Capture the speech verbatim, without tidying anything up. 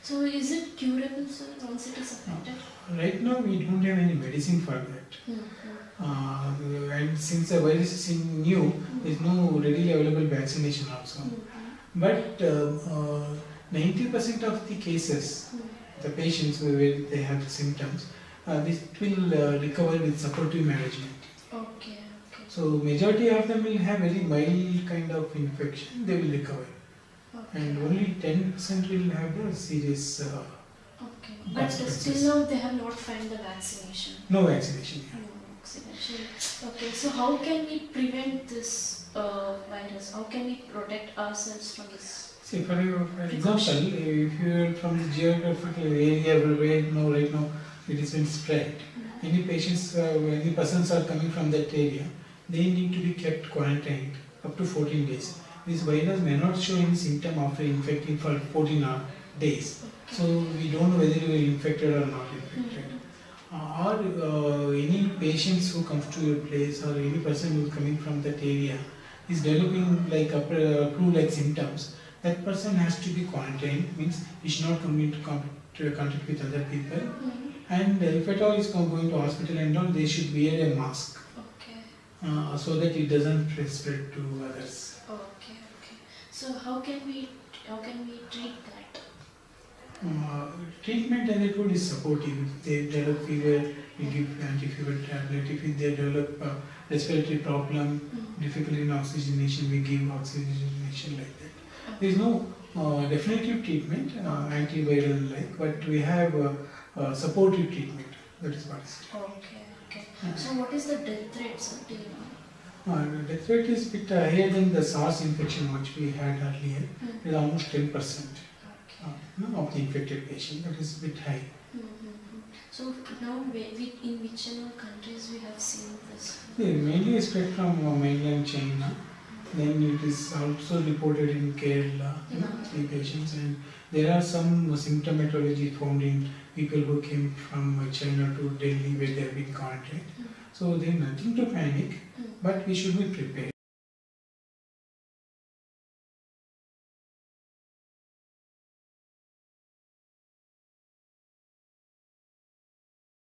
So is it curable, sir, once it is affected? Uh, right now we don't have any medicine for that. Mm-hmm. Uh, and since the virus is in new, mm-hmm. there is no readily available vaccination also. Mm-hmm. But ninety percent uh, uh, of the cases, mm-hmm. the patients where they have symptoms, uh, this will uh, recover with supportive management. Okay, okay. So majority of them will have very mild kind of infection, they will recover. Okay. And only ten percent will have the serious uh, okay. But still now they have not found the vaccination. No vaccination. Yeah. No vaccination. Okay, so how can we prevent this uh, virus? How can we protect ourselves from this? See, for, for example, if you are from the geographical area where now right now it is been spread, mm-hmm. any patients, uh, any persons are coming from that area, they need to be kept quarantined up to fourteen days. This virus may not show any symptom after infecting for fourteen days. Okay. So we don't know whether you are infected or not infected. Mm-hmm. uh, or uh, any patients who comes to your place or any person who is coming from that area is developing like uh, flu-like symptoms, that person has to be quarantined, means he should not come into contact with other people. Mm-hmm. And if at all is going to hospital and all, they should wear a mask. Okay. Uh, so that it doesn't spread to others. Okay, okay. So how can we how can we treat that? Uh, treatment, as I told, is supportive. If they develop fever, we give anti-fever tablet. If they develop uh, respiratory problem, mm-hmm. difficulty in oxygenation, we give oxygenation like that. Okay. There is no uh, definitive treatment, uh, antiviral like, but we have uh, uh, supportive treatment. That is what is. Okay, okay. Uh, so what is the death rate, sir? Do you know? Uh, the death rate is a bit uh, higher than the SARS infection which we had earlier. Mm-hmm. It is almost ten percent. Okay. Uh, of the infected patient. That is a bit high. Mm-hmm. So now, in which other countries we have seen this? Yeah, mainly spread from uh, mainland China. Mm-hmm. Then it is also reported in Kerala, you know, three patients, and there are some symptomatology found in people who came from China to Delhi where they have been quarantined. Mm-hmm. So there is nothing to panic, mm-hmm. but we should be prepared.